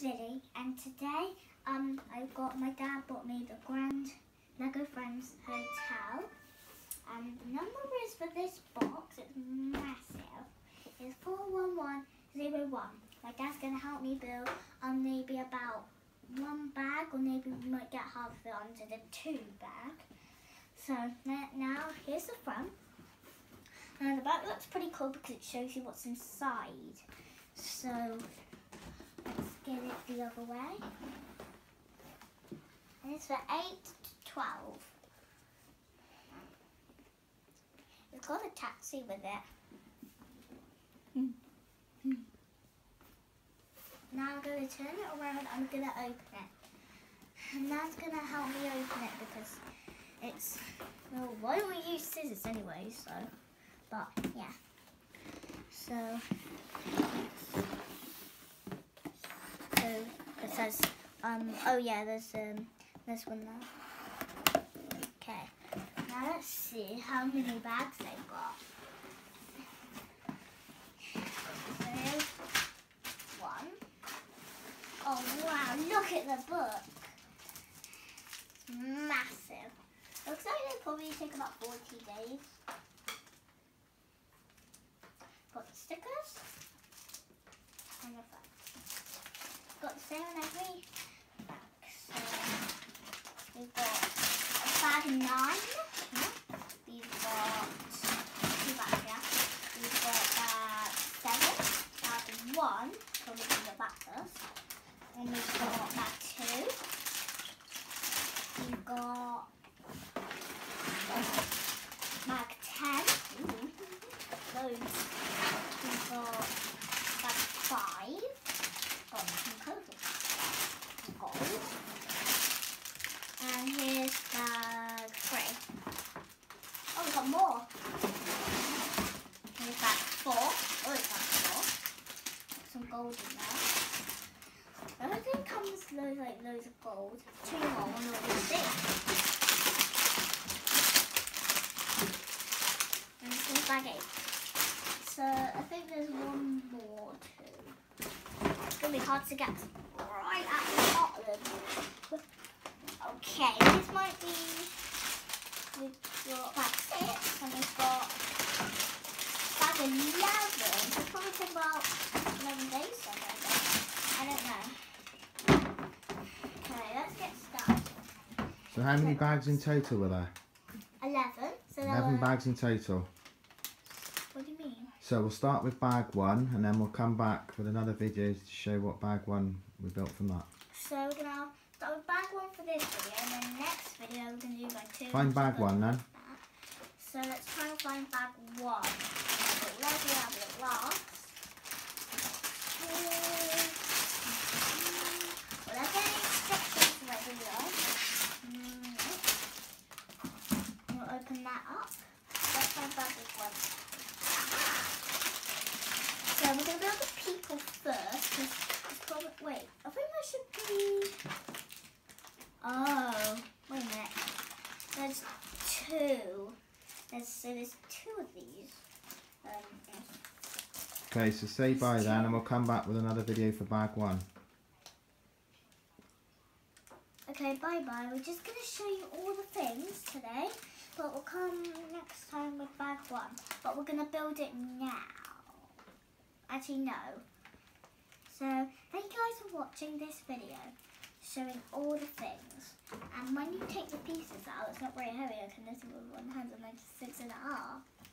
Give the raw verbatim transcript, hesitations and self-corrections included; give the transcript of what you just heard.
Lily, and today um I've got my dad bought me the Grand Lego Friends Hotel, and the number is for this box. It's massive. It's four one one zero one. My dad's gonna help me build um maybe about one bag, or maybe we might get half of it onto the two bag. So now here's the front. And the back looks pretty cool because it shows you what's inside. So let's get it the other way. And it's for eight to twelve. It's got a taxi with it. Now I'm going to turn it around and I'm going to open it. And Dad's going to help me open it because it's, well, why don't we use scissors anyway, so, but yeah. So, so it says, um, oh yeah, there's um, this one there. Okay, now let's see how many bags they've got. So here's one. Oh wow, look at the book. It's massive. Looks like they probably take about forty days. Got the stickers and the front. Got the same in every bag. So we've got a bag of nine. We've got two bags, yeah. We've got bag seven, bag one, probably do the back first. And we've got bag two. We've got bag ten. Ooh, loads. We've got bag five. Got some colourful gold. And here's bag three. Oh, we've got more. Here's bag four. Oh, it's bag four. Got some gold in there. Everything comes loads like loads of gold. Two more, one of these things. And this is bag eight. So I think there's one more too. It's gonna be hard to get right at the bottom. Okay, this might be, we've got bag six and we've got bag eleven. It'll probably take about eleven days somewhere. I don't know. Okay, let's get started. So how many bags in total were there? Eleven. So Eleven were... bags in total. What do you mean? So we'll start with bag one and then we'll come back with another video to show what bag one we built from that. So we're gonna start with bag one for this video, and then next video we're gonna do bag two. Find bag one then. So let's try and find bag one. So let's see how it lasts. Well, there's any instructions for my video. Mm-hmm. We'll open that up. Let's find bag one. So we're going to build the people first. It's probably, wait, I think there should be... Oh, wait a minute. There's two. There's, so there's two of these. Um, yeah. Okay, so say bye then and we'll come back with another video for bag one. Okay, bye-bye. We're just going to show you all the things today, but we'll come next time with bag one. But we're going to build it now. Actually, no. So, thank you guys for watching this video, showing all the things. And when you take the pieces out, it's not very heavy. I can listen with one hand and like six and a half.